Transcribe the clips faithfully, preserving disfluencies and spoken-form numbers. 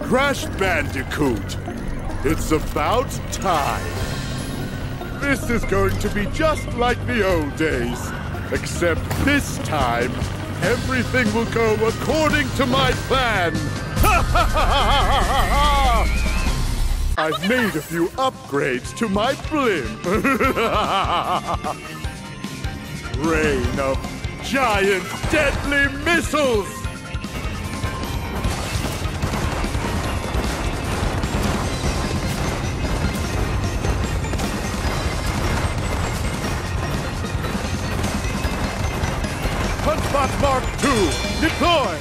Crash Bandicoot. It's about time. This is going to be just like the old days. Except this time, everything will go according to my plan. I've made a few upgrades to my blimp. Rain of giant deadly missiles! Punchbot Mark two, deploy!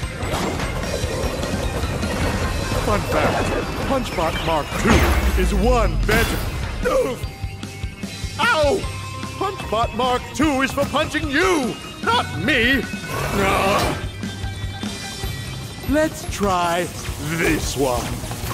Fun fact, Punchbot Mark two is one better. Oof. Ow! Punchbot Mark two is for punching you, not me! Ugh. Let's try this one.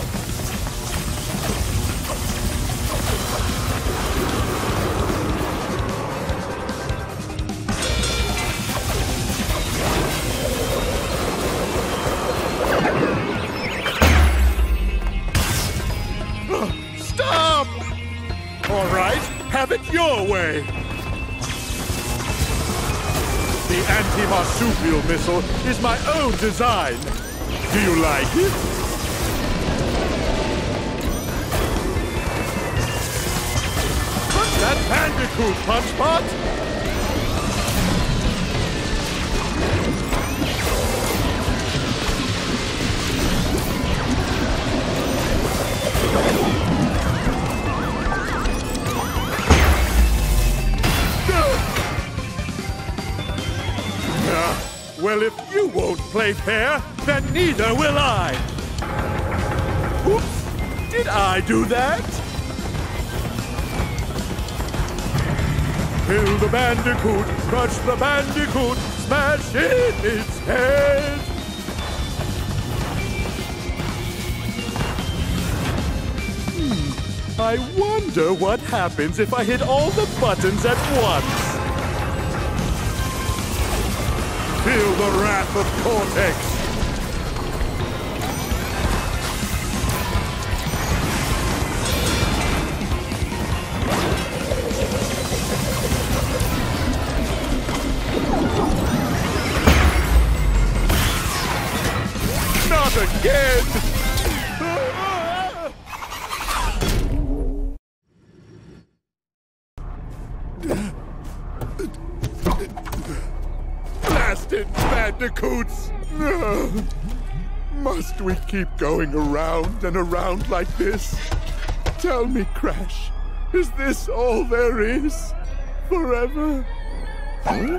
Stop! All right, have it your way. The anti-marsupial missile is my own design. Do you like it? Punch that Bandicoot, Punchbot! Well, if you won't play fair, then neither will I. Oops, did I do that? Kill the Bandicoot, crush the Bandicoot, smash in its head. Hmm, I wonder what happens if I hit all the buttons at once. Feel the wrath of Cortex! Not again! Blasted Bandicoots! No. Must we keep going around and around like this? Tell me, Crash, is this all there is? Forever? Huh?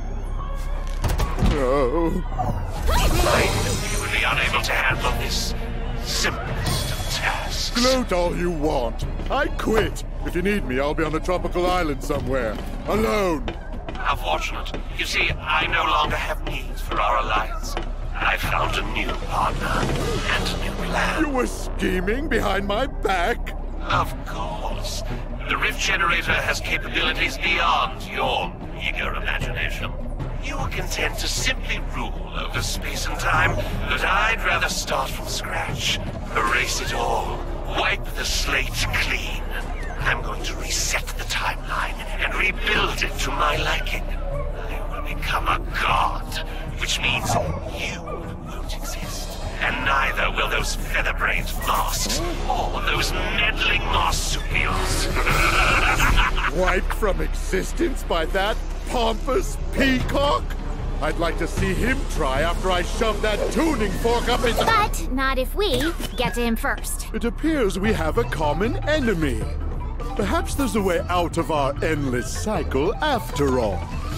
No. I knew you would be unable to handle this simplest of tasks. Gloat all you want. I quit. If you need me, I'll be on a tropical island somewhere. Alone. How fortunate. You see, I no longer have needs for our alliance. I found a new partner and a new plan. You were scheming behind my back? Of course. The Rift Generator has capabilities beyond your eager imagination. You were content to simply rule over space and time, but I'd rather start from scratch. Erase it all. Wipe the slate clean. I'm going to reset the timeline and rebuild it to my liking. I will become a god, which means you won't exist. And neither will those feather-brained masks or those meddling marsupials. Wiped from existence by that pompous peacock? I'd like to see him try after I shove that tuning fork up his... But not if we get to him first. It appears we have a common enemy. Perhaps there's a way out of our endless cycle after all.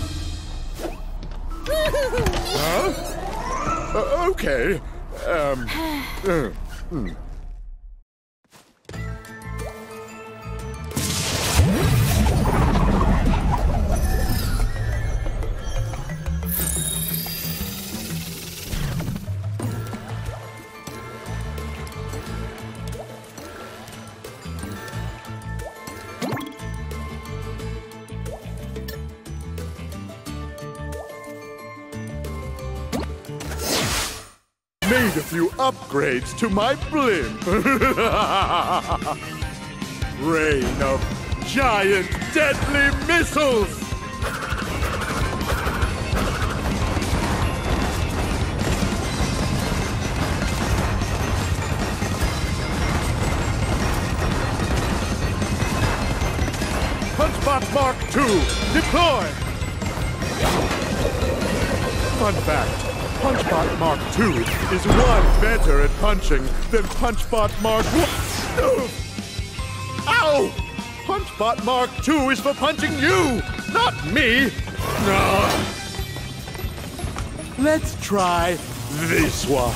Huh? Uh, okay. Um... uh, hmm. Made need a few upgrades to my blimp. Rain of giant deadly missiles! Punchbot Mark two, deploy! Fun fact, Punchbot Mark two is one better at punching than Punchbot Mark one. Ow! Punchbot Mark two is for punching you, not me! No. Let's try this one.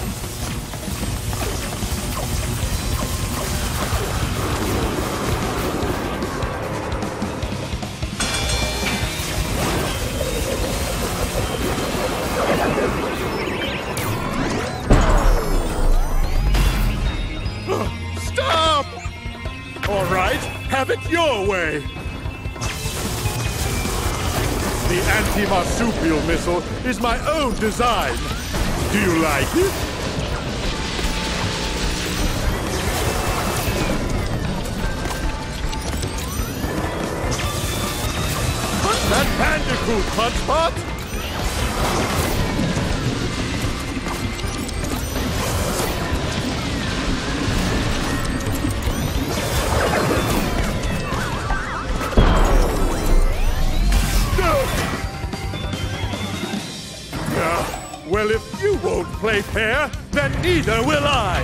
Stop! All right, have it your way. The anti-marsupial missile is my own design. Do you like it? Punch that Bandicoot, Punchbot! Well, if you won't play fair, then neither will I.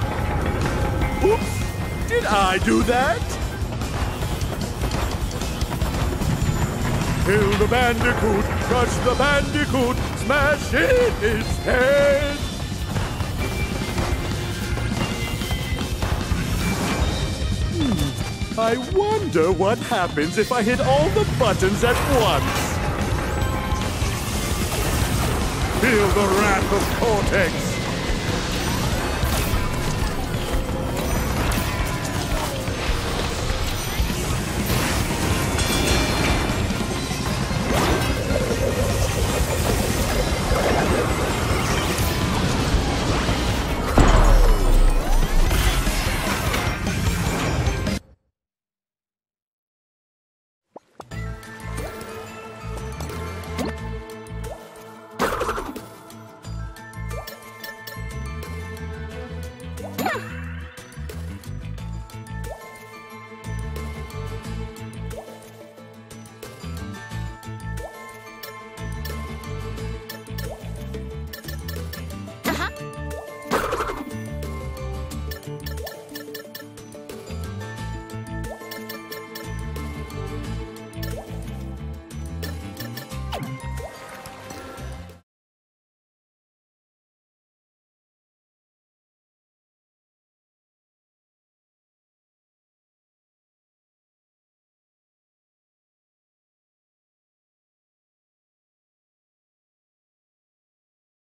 Oops, did I do that? Kill the Bandicoot, crush the Bandicoot, smash in his head. Hmm, I wonder what happens if I hit all the buttons at once. Feel the wrath of Cortex!